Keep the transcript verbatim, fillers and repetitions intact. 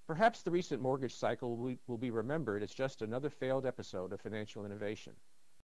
Perhaps the recent mortgage cycle will be, will be remembered as just another failed episode of financial innovation.